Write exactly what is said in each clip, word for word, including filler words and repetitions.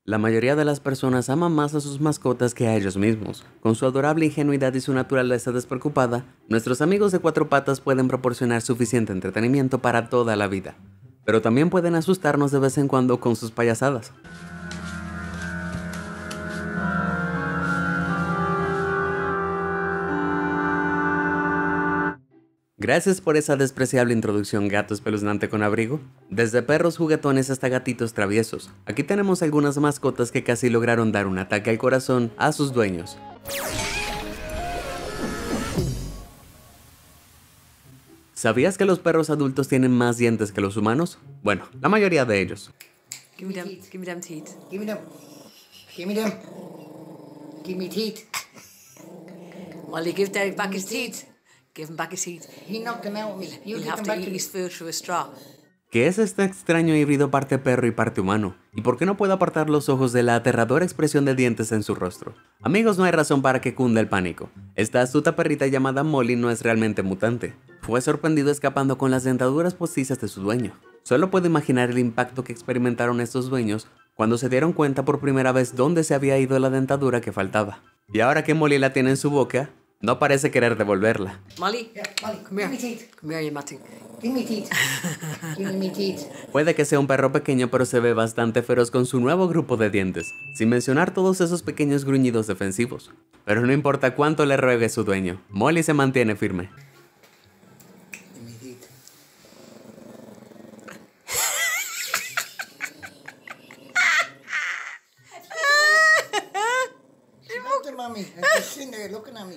La mayoría de las personas aman más a sus mascotas que a ellos mismos. Con su adorable ingenuidad y su naturaleza despreocupada, nuestros amigos de cuatro patas pueden proporcionar suficiente entretenimiento para toda la vida. Pero también pueden asustarnos de vez en cuando con sus payasadas. Gracias por esa despreciable introducción, gato espeluznante con abrigo. Desde perros juguetones hasta gatitos traviesos, aquí tenemos algunas mascotas que casi lograron dar un ataque al corazón a sus dueños. ¿Sabías que los perros adultos tienen más dientes que los humanos? Bueno, la mayoría de ellos. Give me them, give me them teeth. Give me them. Give me them. Give me teeth. Molly, give Derek back his teeth. Give him back his teeth. He knocked them out of me. You He'll give have them to back eat to me. his food through a straw. ¿Qué es este extraño híbrido parte perro y parte humano? ¿Y por qué no puedo apartar los ojos de la aterradora expresión de dientes en su rostro? Amigos, no hay razón para que cunda el pánico. Esta astuta perrita llamada Molly no es realmente mutante. Fue sorprendido escapando con las dentaduras postizas de su dueño. Solo puedo imaginar el impacto que experimentaron estos dueños cuando se dieron cuenta por primera vez dónde se había ido la dentadura que faltaba. Y ahora que Molly la tiene en su boca, no parece querer devolverla. Molly, Yeah, Molly, come here. give me teeth. Come here, you matting. Give me teeth. Give me teeth. Puede que sea un perro pequeño, pero se ve bastante feroz con su nuevo grupo de dientes, sin mencionar todos esos pequeños gruñidos defensivos. Pero no importa cuánto le ruegue su dueño, Molly se mantiene firme. Give me teeth. She looked at mommy. And she's sitting there looking at me.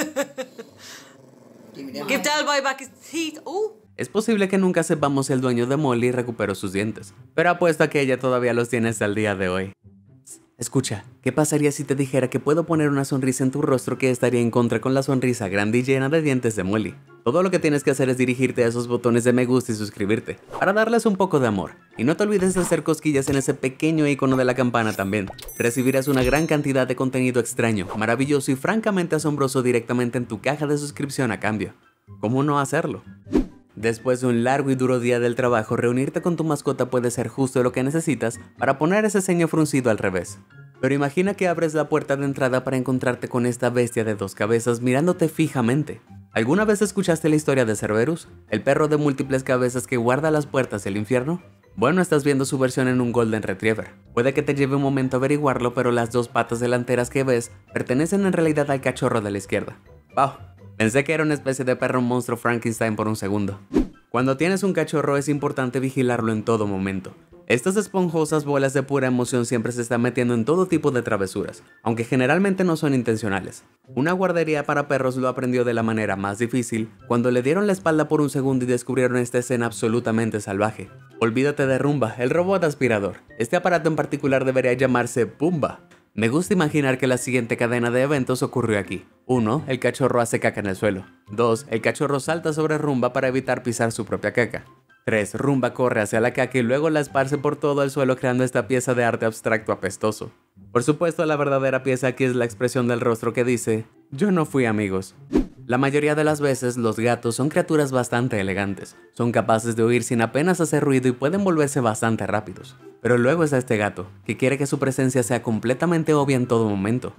Give me them. Give Del Boy back his teeth. Oh. Es posible que nunca sepamos si el dueño de Molly recuperó sus dientes, pero apuesto a que ella todavía los tiene hasta el día de hoy. Escucha, ¿qué pasaría si te dijera que puedo poner una sonrisa en tu rostro que estaría en contra con la sonrisa grande y llena de dientes de Molly? Todo lo que tienes que hacer es dirigirte a esos botones de me gusta y suscribirte, para darles un poco de amor. Y no te olvides de hacer cosquillas en ese pequeño icono de la campana también. Recibirás una gran cantidad de contenido extraño, maravilloso y francamente asombroso directamente en tu caja de suscripción a cambio. ¿Cómo no hacerlo? Después de un largo y duro día del trabajo, reunirte con tu mascota puede ser justo lo que necesitas para poner ese ceño fruncido al revés. Pero imagina que abres la puerta de entrada para encontrarte con esta bestia de dos cabezas mirándote fijamente. ¿Alguna vez escuchaste la historia de Cerberus, el perro de múltiples cabezas que guarda las puertas del infierno? Bueno, estás viendo su versión en un Golden Retriever. Puede que te lleve un momento averiguarlo, pero las dos patas delanteras que ves pertenecen en realidad al cachorro de la izquierda. ¡Wow! Pensé que era una especie de perro monstruo Frankenstein por un segundo. Cuando tienes un cachorro es importante vigilarlo en todo momento. Estas esponjosas bolas de pura emoción siempre se están metiendo en todo tipo de travesuras, aunque generalmente no son intencionales. Una guardería para perros lo aprendió de la manera más difícil cuando le dieron la espalda por un segundo y descubrieron esta escena absolutamente salvaje. Olvídate de Rumba, el robot aspirador. Este aparato en particular debería llamarse Pumba. Me gusta imaginar que la siguiente cadena de eventos ocurrió aquí. uno. El cachorro hace caca en el suelo. dos. El cachorro salta sobre Rumba para evitar pisar su propia caca. tres. Rumba corre hacia la caca y luego la esparce por todo el suelo creando esta pieza de arte abstracto apestoso. Por supuesto, la verdadera pieza aquí es la expresión del rostro que dice: yo no fui, amigos. La mayoría de las veces los gatos son criaturas bastante elegantes, son capaces de huir sin apenas hacer ruido y pueden volverse bastante rápidos. Pero luego está este gato, que quiere que su presencia sea completamente obvia en todo momento.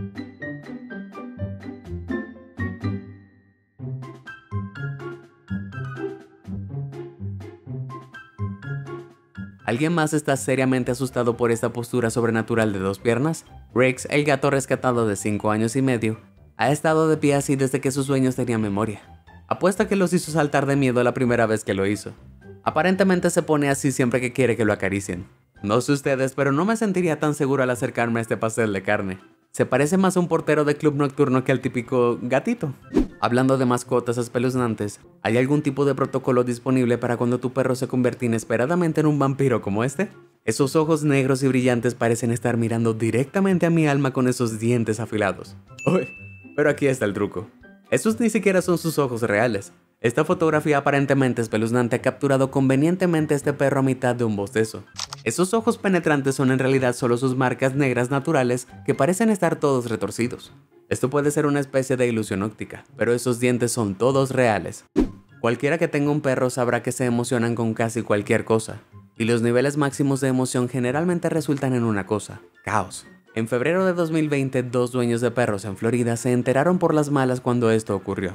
¿Alguien más está seriamente asustado por esta postura sobrenatural de dos piernas? Rex, el gato rescatado de cinco años y medio, ha estado de pie así desde que sus dueños tenían memoria. Apuesta que los hizo saltar de miedo la primera vez que lo hizo. Aparentemente se pone así siempre que quiere que lo acaricien. No sé ustedes, pero no me sentiría tan seguro al acercarme a este pastel de carne. Se parece más a un portero de club nocturno que al típico gatito. Hablando de mascotas espeluznantes, ¿hay algún tipo de protocolo disponible para cuando tu perro se convierte inesperadamente en un vampiro como este? Esos ojos negros y brillantes parecen estar mirando directamente a mi alma con esos dientes afilados. Uy, pero aquí está el truco. Estos ni siquiera son sus ojos reales. Esta fotografía aparentemente espeluznante ha capturado convenientemente a este perro a mitad de un bostezo. Esos ojos penetrantes son en realidad solo sus marcas negras naturales que parecen estar todos retorcidos. Esto puede ser una especie de ilusión óptica, pero esos dientes son todos reales. Cualquiera que tenga un perro sabrá que se emocionan con casi cualquier cosa. Y los niveles máximos de emoción generalmente resultan en una cosa: caos. En febrero de dos mil veinte, dos dueños de perros en Florida se enteraron por las malas cuando esto ocurrió.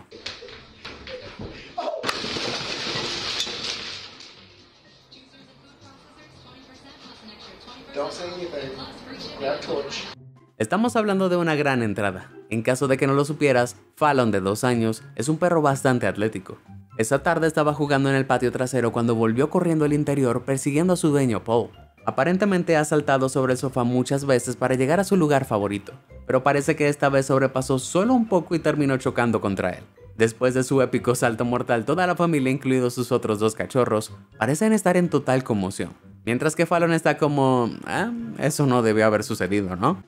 Estamos hablando de una gran entrada. En caso de que no lo supieras, Fallon, de dos años, es un perro bastante atlético. Esa tarde estaba jugando en el patio trasero cuando volvió corriendo al interior persiguiendo a su dueño Paul. Aparentemente ha saltado sobre el sofá muchas veces para llegar a su lugar favorito, pero parece que esta vez sobrepasó solo un poco y terminó chocando contra él. Después de su épico salto mortal, toda la familia, incluidos sus otros dos cachorros, parecen estar en total conmoción. Mientras que Fallon está como... Ah, eso no debió haber sucedido, ¿no?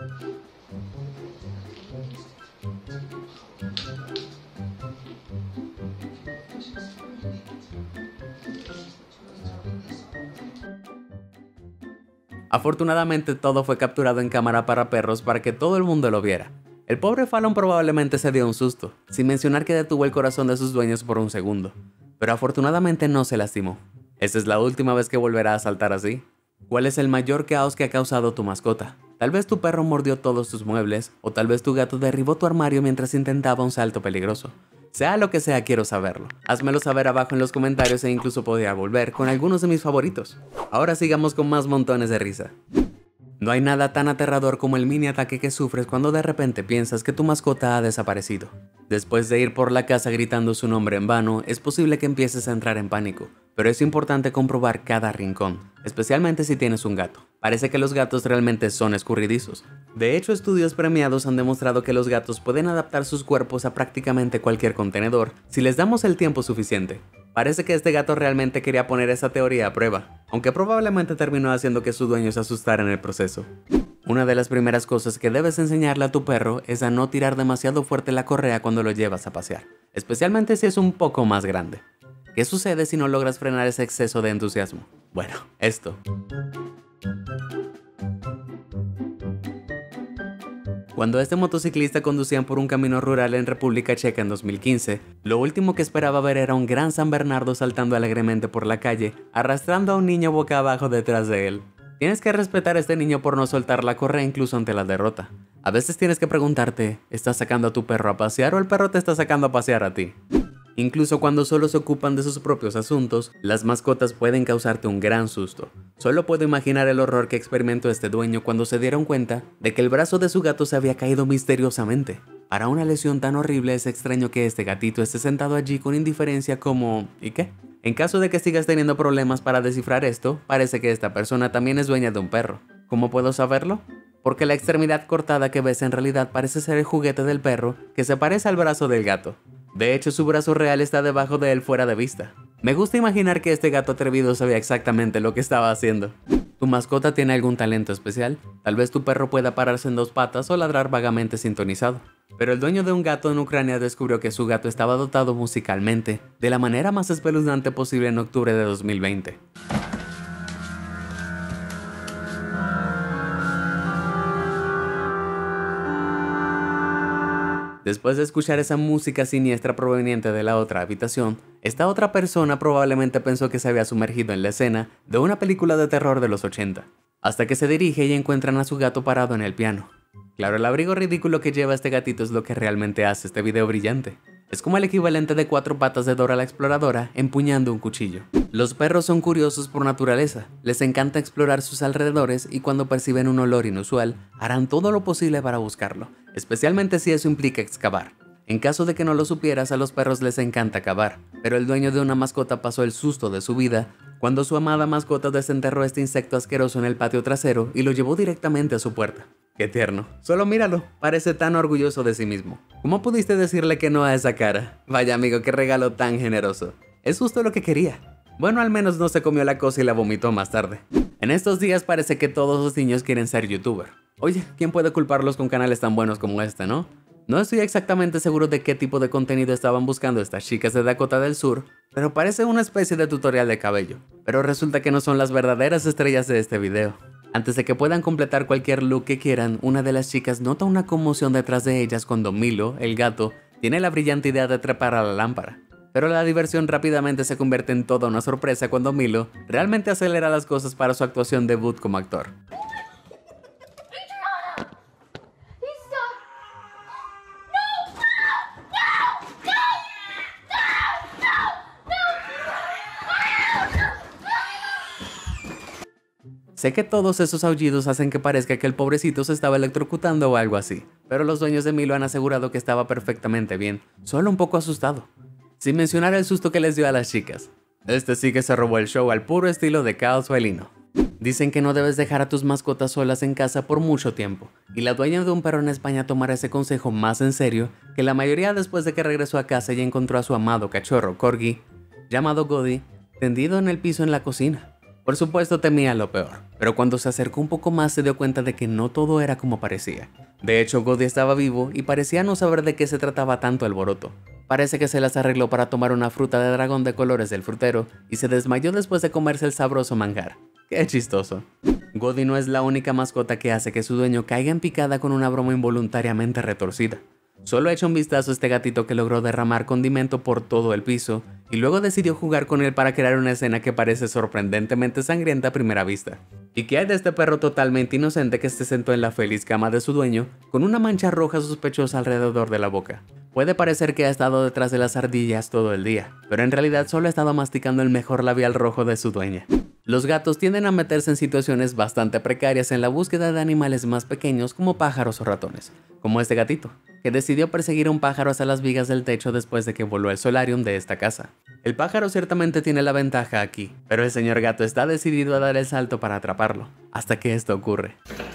Afortunadamente todo fue capturado en cámara para perros para que todo el mundo lo viera. El pobre Fallon probablemente se dio un susto, sin mencionar que detuvo el corazón de sus dueños por un segundo, pero afortunadamente no se lastimó. ¿Esta es la última vez que volverá a saltar así? ¿Cuál es el mayor caos que ha causado tu mascota? Tal vez tu perro mordió todos tus muebles, o tal vez tu gato derribó tu armario mientras intentaba un salto peligroso. Sea lo que sea, quiero saberlo. Házmelo saber abajo en los comentarios e incluso podría volver con algunos de mis favoritos. Ahora sigamos con más montones de risa. No hay nada tan aterrador como el mini ataque que sufres cuando de repente piensas que tu mascota ha desaparecido. Después de ir por la casa gritando su nombre en vano, es posible que empieces a entrar en pánico, pero es importante comprobar cada rincón, especialmente si tienes un gato. Parece que los gatos realmente son escurridizos. De hecho, estudios premiados han demostrado que los gatos pueden adaptar sus cuerpos a prácticamente cualquier contenedor si les damos el tiempo suficiente. Parece que este gato realmente quería poner esa teoría a prueba, aunque probablemente terminó haciendo que su dueño se asustara en el proceso. Una de las primeras cosas que debes enseñarle a tu perro es a no tirar demasiado fuerte la correa cuando lo llevas a pasear, especialmente si es un poco más grande. ¿Qué sucede si no logras frenar ese exceso de entusiasmo? Bueno, esto. Cuando este motociclista conducía por un camino rural en República Checa en dos mil quince, lo último que esperaba ver era un gran San Bernardo saltando alegremente por la calle, arrastrando a un niño boca abajo detrás de él. Tienes que respetar a este niño por no soltar la correa incluso ante la derrota. A veces tienes que preguntarte, ¿estás sacando a tu perro a pasear o el perro te está sacando a pasear a ti? Incluso cuando solo se ocupan de sus propios asuntos, las mascotas pueden causarte un gran susto. Solo puedo imaginar el horror que experimentó este dueño cuando se dieron cuenta de que el brazo de su gato se había caído misteriosamente. Para una lesión tan horrible es extraño que este gatito esté sentado allí con indiferencia como... ¿y qué? En caso de que sigas teniendo problemas para descifrar esto, parece que esta persona también es dueña de un perro. ¿Cómo puedo saberlo? Porque la extremidad cortada que ves en realidad parece ser el juguete del perro que se parece al brazo del gato. De hecho, su brazo real está debajo de él fuera de vista. Me gusta imaginar que este gato atrevido sabía exactamente lo que estaba haciendo. ¿Tu mascota tiene algún talento especial? Tal vez tu perro pueda pararse en dos patas o ladrar vagamente sintonizado. Pero el dueño de un gato en Ucrania descubrió que su gato estaba dotado musicalmente de la manera más espeluznante posible en octubre de dos mil veinte. Después de escuchar esa música siniestra proveniente de la otra habitación, esta otra persona probablemente pensó que se había sumergido en la escena de una película de terror de los ochenta, hasta que se dirige y encuentran a su gato parado en el piano. Claro, el abrigo ridículo que lleva este gatito es lo que realmente hace este video brillante. Es como el equivalente de cuatro patas de Dora la Exploradora empuñando un cuchillo. Los perros son curiosos por naturaleza, les encanta explorar sus alrededores y cuando perciben un olor inusual, harán todo lo posible para buscarlo, especialmente si eso implica excavar. En caso de que no lo supieras, a los perros les encanta cavar, pero el dueño de una mascota pasó el susto de su vida cuando su amada mascota desenterró este insecto asqueroso en el patio trasero y lo llevó directamente a su puerta. ¡Qué tierno! Solo míralo, parece tan orgulloso de sí mismo. ¿Cómo pudiste decirle que no a esa cara? Vaya amigo, qué regalo tan generoso. Es justo lo que quería. Bueno, al menos no se comió la cosa y la vomitó más tarde. En estos días parece que todos los niños quieren ser youtuber. Oye, ¿quién puede culparlos con canales tan buenos como este, no? No estoy exactamente seguro de qué tipo de contenido estaban buscando estas chicas de Dakota del Sur, pero parece una especie de tutorial de cabello. Pero resulta que no son las verdaderas estrellas de este video. Antes de que puedan completar cualquier look que quieran, una de las chicas nota una conmoción detrás de ellas cuando Milo, el gato, tiene la brillante idea de trepar a la lámpara. Pero la diversión rápidamente se convierte en toda una sorpresa cuando Milo realmente acelera las cosas para su actuación debut como actor. Sé que todos esos aullidos hacen que parezca que el pobrecito se estaba electrocutando o algo así, pero los dueños de Milo han asegurado que estaba perfectamente bien, solo un poco asustado. Sin mencionar el susto que les dio a las chicas. Este sí que se robó el show al puro estilo de caos felino. Dicen que no debes dejar a tus mascotas solas en casa por mucho tiempo, y la dueña de un perro en España tomará ese consejo más en serio que la mayoría después de que regresó a casa y encontró a su amado cachorro Corgi, llamado Goody, tendido en el piso en la cocina. Por supuesto temía lo peor, pero cuando se acercó un poco más se dio cuenta de que no todo era como parecía. De hecho, Goody estaba vivo y parecía no saber de qué se trataba tanto alboroto. Parece que se las arregló para tomar una fruta de dragón de colores del frutero y se desmayó después de comerse el sabroso manjar. ¡Qué chistoso! Goody no es la única mascota que hace que su dueño caiga en picada con una broma involuntariamente retorcida. Solo echa un vistazo a este gatito que logró derramar condimento por todo el piso y luego decidió jugar con él para crear una escena que parece sorprendentemente sangrienta a primera vista. ¿Y qué hay de este perro totalmente inocente que se sentó en la feliz cama de su dueño con una mancha roja sospechosa alrededor de la boca? Puede parecer que ha estado detrás de las ardillas todo el día, pero en realidad solo ha estado masticando el mejor labial rojo de su dueña. Los gatos tienden a meterse en situaciones bastante precarias en la búsqueda de animales más pequeños como pájaros o ratones, como este gatito, que decidió perseguir a un pájaro hasta las vigas del techo después de que voló al solarium de esta casa. El pájaro ciertamente tiene la ventaja aquí, pero el señor gato está decidido a dar el salto para atraparlo, hasta que esto ocurre.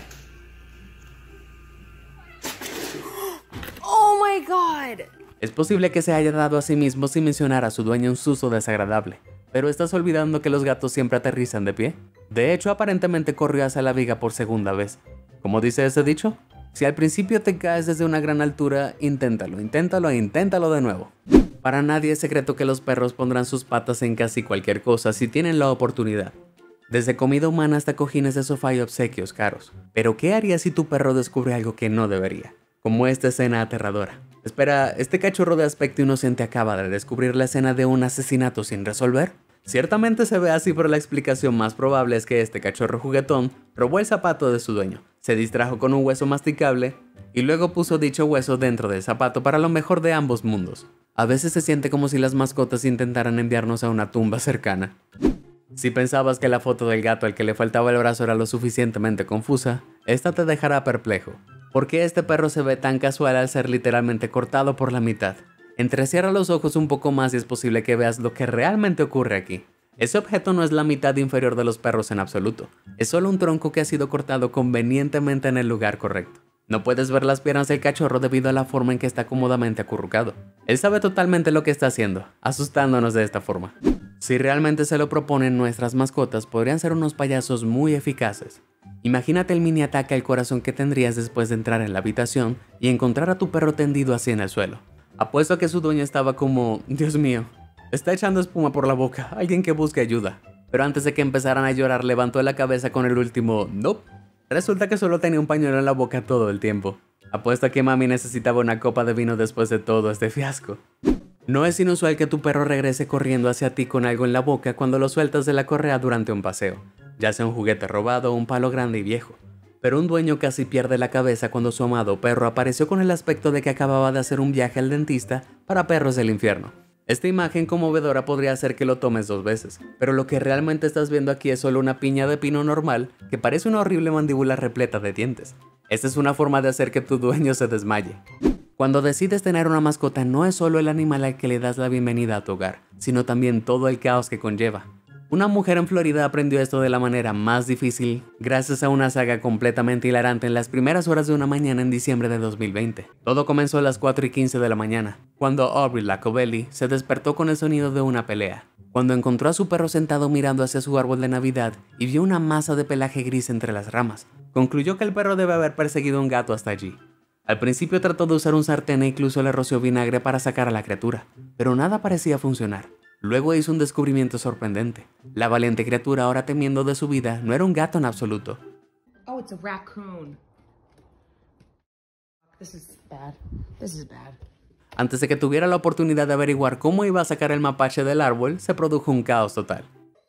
Oh my god! Es posible que se haya dado a sí mismo sin mencionar a su dueño un susto desagradable, pero estás olvidando que los gatos siempre aterrizan de pie. De hecho, aparentemente corrió hacia la viga por segunda vez. ¿Cómo dice ese dicho? Si al principio te caes desde una gran altura, inténtalo, inténtalo e inténtalo de nuevo. Para nadie es secreto que los perros pondrán sus patas en casi cualquier cosa si tienen la oportunidad. Desde comida humana hasta cojines de sofá y obsequios caros. Pero ¿qué harías si tu perro descubre algo que no debería? Como esta escena aterradora. Espera, ¿este cachorro de aspecto inocente acaba de descubrir la escena de un asesinato sin resolver? Ciertamente se ve así, pero la explicación más probable es que este cachorro juguetón robó el zapato de su dueño, se distrajo con un hueso masticable y luego puso dicho hueso dentro del zapato para lo mejor de ambos mundos. A veces se siente como si las mascotas intentaran enviarnos a una tumba cercana. Si pensabas que la foto del gato al que le faltaba el brazo era lo suficientemente confusa, esta te dejará perplejo. ¿Por qué este perro se ve tan casual al ser literalmente cortado por la mitad? Entrecierra los ojos un poco más y es posible que veas lo que realmente ocurre aquí. Ese objeto no es la mitad inferior de los perros en absoluto, es solo un tronco que ha sido cortado convenientemente en el lugar correcto. No puedes ver las piernas del cachorro debido a la forma en que está cómodamente acurrucado. Él sabe totalmente lo que está haciendo, asustándonos de esta forma. Si realmente se lo proponen, nuestras mascotas podrían ser unos payasos muy eficaces. Imagínate el mini ataque al corazón que tendrías después de entrar en la habitación y encontrar a tu perro tendido así en el suelo. Apuesto a que su dueño estaba como, Dios mío, está echando espuma por la boca, alguien que busque ayuda. Pero antes de que empezaran a llorar, levantó la cabeza con el último, nope. Resulta que solo tenía un pañuelo en la boca todo el tiempo. Apuesto a que mami necesitaba una copa de vino después de todo este fiasco. No es inusual que tu perro regrese corriendo hacia ti con algo en la boca cuando lo sueltas de la correa durante un paseo, ya sea un juguete robado o un palo grande y viejo. Pero un dueño casi pierde la cabeza cuando su amado perro apareció con el aspecto de que acababa de hacer un viaje al dentista para perros del infierno. Esta imagen conmovedora podría hacer que lo tomes dos veces, pero lo que realmente estás viendo aquí es solo una piña de pino normal que parece una horrible mandíbula repleta de dientes. Esta es una forma de hacer que tu dueño se desmaye. Cuando decides tener una mascota, no es solo el animal al que le das la bienvenida a tu hogar, sino también todo el caos que conlleva. Una mujer en Florida aprendió esto de la manera más difícil gracias a una saga completamente hilarante en las primeras horas de una mañana en diciembre de dos mil veinte. Todo comenzó a las cuatro y quince de la mañana, cuando Aubrey Lacobelli se despertó con el sonido de una pelea, cuando encontró a su perro sentado mirando hacia su árbol de Navidad y vio una masa de pelaje gris entre las ramas. Concluyó que el perro debe haber perseguido a un gato hasta allí. Al principio trató de usar un sartén e incluso le roció vinagre para sacar a la criatura, pero nada parecía funcionar. Luego hizo un descubrimiento sorprendente. La valiente criatura, ahora temiendo de su vida, no era un gato en absoluto. Oh, it's a raccoon. This is bad. This is bad. Antes de que tuviera la oportunidad de averiguar cómo iba a sacar el mapache del árbol, se produjo un caos total.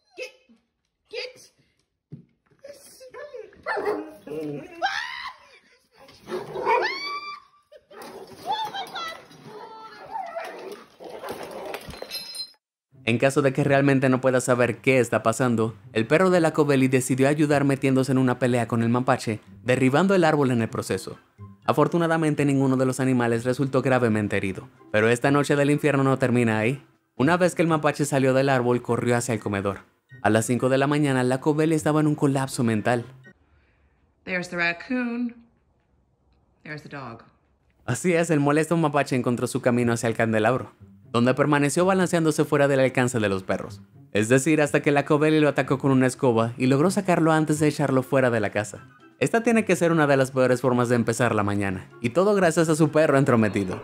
En caso de que realmente no puedas saber qué está pasando, el perro de la Covelli decidió ayudar metiéndose en una pelea con el mapache, derribando el árbol en el proceso. Afortunadamente ninguno de los animales resultó gravemente herido, pero esta noche del infierno no termina ahí. Una vez que el mapache salió del árbol, corrió hacia el comedor. A las cinco de la mañana, la Covelli estaba en un colapso mental. There's the raccoon. There's the dog. Así es, el molesto mapache encontró su camino hacia el candelabro, donde permaneció balanceándose fuera del alcance de los perros. Es decir, hasta que la Covelli lo atacó con una escoba y logró sacarlo antes de echarlo fuera de la casa. Esta tiene que ser una de las peores formas de empezar la mañana, y todo gracias a su perro entrometido.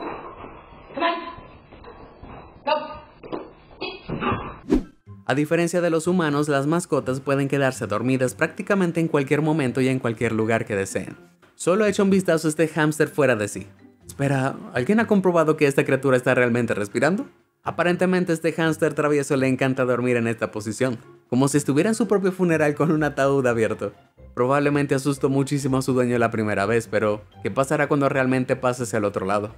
A diferencia de los humanos, las mascotas pueden quedarse dormidas prácticamente en cualquier momento y en cualquier lugar que deseen. Solo echa un vistazo a este hámster fuera de sí. Espera, ¿alguien ha comprobado que esta criatura está realmente respirando? Aparentemente este hámster travieso le encanta dormir en esta posición, como si estuviera en su propio funeral con un ataúd abierto. Probablemente asustó muchísimo a su dueño la primera vez, pero ¿qué pasará cuando realmente pases al otro lado?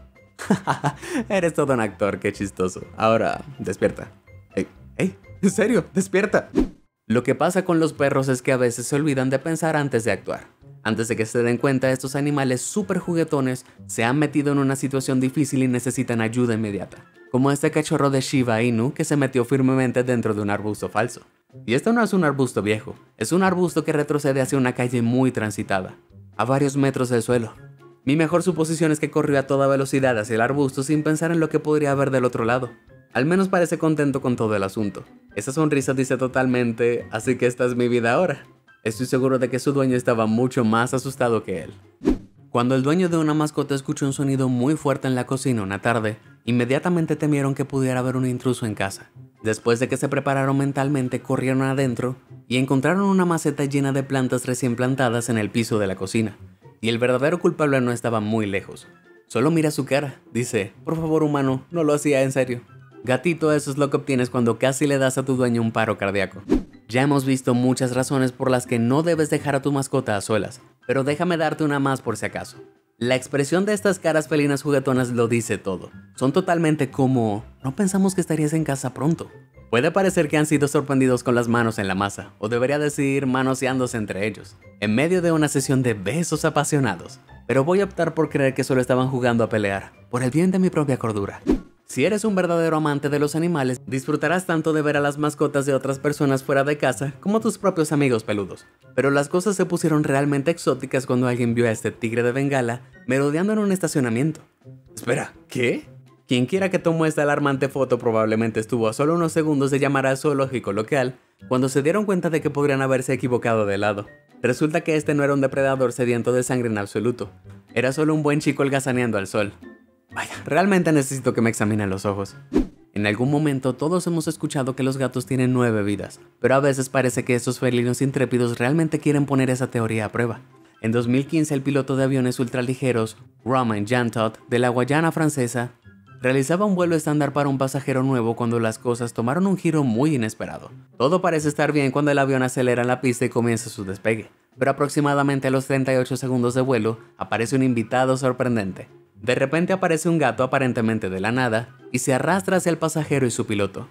Eres todo un actor, qué chistoso. Ahora, despierta. ¡Ey! ¡Ey! ¿En serio? ¡Despierta! Lo que pasa con los perros es que a veces se olvidan de pensar antes de actuar. Antes de que se den cuenta, estos animales súper juguetones se han metido en una situación difícil y necesitan ayuda inmediata. Como este cachorro de Shiba Inu que se metió firmemente dentro de un arbusto falso. Y esto no es un arbusto viejo, es un arbusto que retrocede hacia una calle muy transitada, a varios metros del suelo. Mi mejor suposición es que corrió a toda velocidad hacia el arbusto sin pensar en lo que podría haber del otro lado. Al menos parece contento con todo el asunto. Esa sonrisa dice totalmente, así que esta es mi vida ahora. Estoy seguro de que su dueño estaba mucho más asustado que él. Cuando el dueño de una mascota escuchó un sonido muy fuerte en la cocina una tarde, inmediatamente temieron que pudiera haber un intruso en casa. Después de que se prepararon mentalmente, corrieron adentro y encontraron una maceta llena de plantas recién plantadas en el piso de la cocina. Y el verdadero culpable no estaba muy lejos. Solo mira su cara, dice, por favor humano, no lo hacía en serio. Gatito, eso es lo que obtienes cuando casi le das a tu dueño un paro cardíaco. Ya hemos visto muchas razones por las que no debes dejar a tu mascota a solas, pero déjame darte una más por si acaso. La expresión de estas caras felinas juguetonas lo dice todo. Son totalmente como, no pensamos que estarías en casa pronto. Puede parecer que han sido sorprendidos con las manos en la masa, o debería decir manoseándose entre ellos, en medio de una sesión de besos apasionados. Pero voy a optar por creer que solo estaban jugando a pelear, por el bien de mi propia cordura. Si eres un verdadero amante de los animales, disfrutarás tanto de ver a las mascotas de otras personas fuera de casa como tus propios amigos peludos. Pero las cosas se pusieron realmente exóticas cuando alguien vio a este tigre de Bengala merodeando en un estacionamiento. Espera, ¿qué? Quien quiera que tomó esta alarmante foto probablemente estuvo a solo unos segundos de llamar al zoológico local cuando se dieron cuenta de que podrían haberse equivocado de lado. Resulta que este no era un depredador sediento de sangre en absoluto, era solo un buen chico holgazaneando al sol. Vaya, realmente necesito que me examinen los ojos. En algún momento todos hemos escuchado que los gatos tienen nueve vidas, pero a veces parece que estos felinos intrépidos realmente quieren poner esa teoría a prueba. En dos mil quince el piloto de aviones ultraligeros, Romain Jantot, de la Guayana francesa, realizaba un vuelo estándar para un pasajero nuevo cuando las cosas tomaron un giro muy inesperado. Todo parece estar bien cuando el avión acelera en la pista y comienza su despegue, pero aproximadamente a los treinta y ocho segundos de vuelo aparece un invitado sorprendente. De repente aparece un gato aparentemente de la nada y se arrastra hacia el pasajero y su piloto.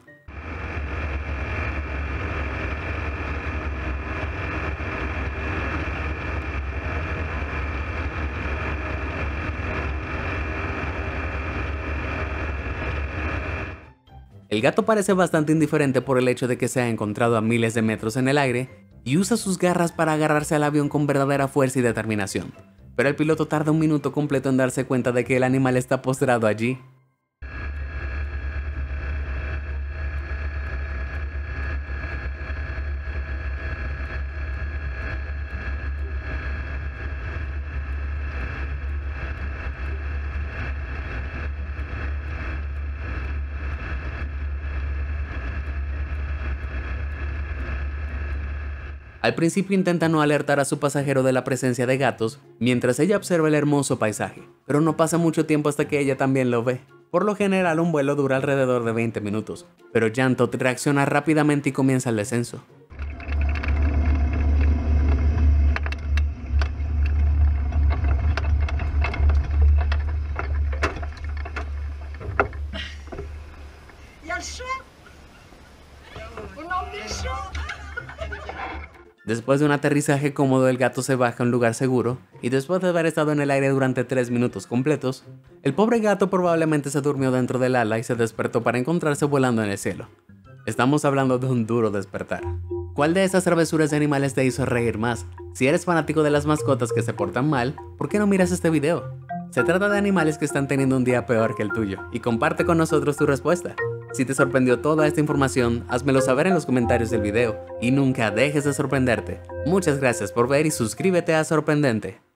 El gato parece bastante indiferente por el hecho de que se ha encontrado a miles de metros en el aire y usa sus garras para agarrarse al avión con verdadera fuerza y determinación. Pero el piloto tarda un minuto completo en darse cuenta de que el animal está postrado allí. Al principio intenta no alertar a su pasajero de la presencia de gatos, mientras ella observa el hermoso paisaje, pero no pasa mucho tiempo hasta que ella también lo ve. Por lo general un vuelo dura alrededor de veinte minutos, pero Jantot reacciona rápidamente y comienza el descenso. Después de un aterrizaje cómodo, el gato se baja a un lugar seguro, y después de haber estado en el aire durante tres minutos completos, el pobre gato probablemente se durmió dentro del ala y se despertó para encontrarse volando en el cielo. Estamos hablando de un duro despertar. ¿Cuál de esas travesuras de animales te hizo reír más? Si eres fanático de las mascotas que se portan mal, ¿por qué no miras este video? Se trata de animales que están teniendo un día peor que el tuyo, y comparte con nosotros tu respuesta. Si te sorprendió toda esta información, házmelo saber en los comentarios del video, y nunca dejes de sorprenderte. Muchas gracias por ver y suscríbete a Sorprendente.